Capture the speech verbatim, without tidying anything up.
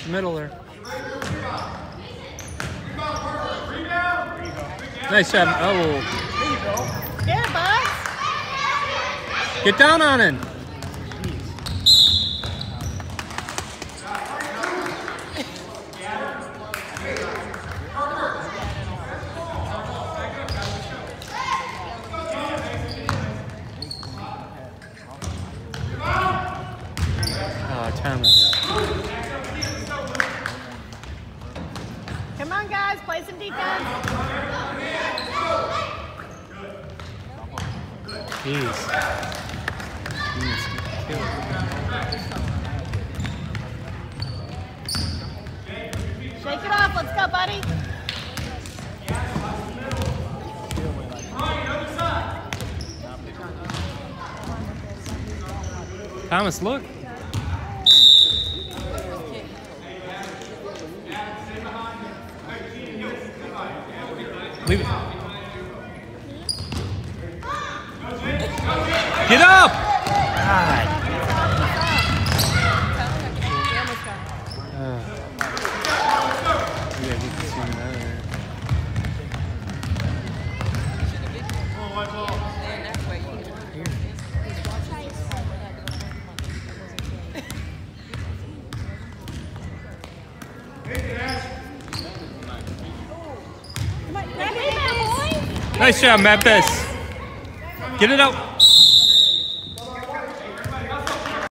the middle there. Nice job. Oh. There, Bugs. Get down on it. Oh, Thomas. Come on, guys. Play some defense. Jeez. Shake it off. Let's go, buddy. Thomas, look. Leave it. Get up! God. Uh, yeah, you can see him there. Nice job, Memphis. Get it out.